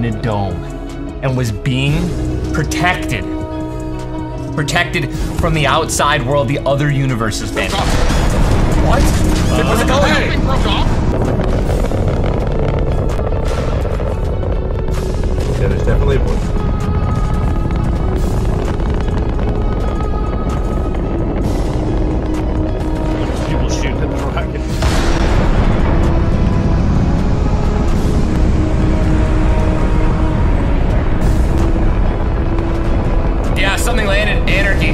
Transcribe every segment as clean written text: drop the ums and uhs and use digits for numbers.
in a dome and was being protected. Protected from the outside world, the other universes, man. What? Where's it going? Something broke off. Yeah, there's definitely one. People shooting at the rocket. Yeah, something landed. Anarchy.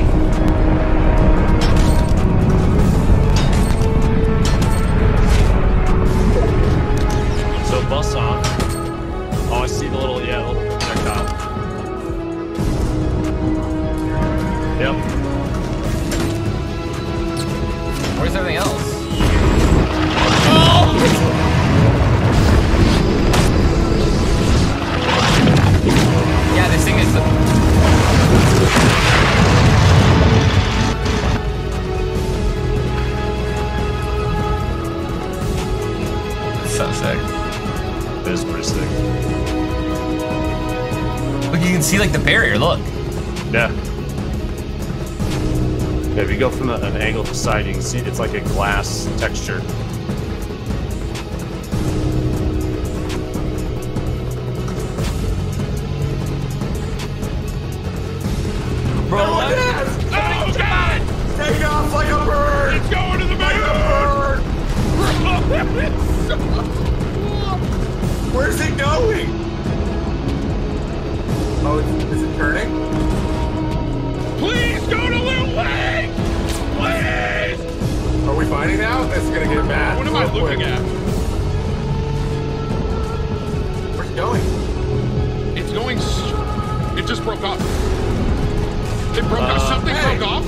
So bus on. Oh, I see the little, yeah, little projectile. Yep. Where's everything else? Yeah, this thing is the... So sick. It is pretty sick. Look, you can see like the barrier, look. Yeah. Yeah, if you go from an angle to the side, you can see it's like a glass texture. Bro, what? Oh, God! Take off like a bird! It's going to the Like a bird! Where's it going? Oh, is it turning? Please go to Little League! Please! Are we finding now? This is gonna get bad. What am I looking at? Where's it going? It's going... It just broke off. It broke off. Something Hey. broke off.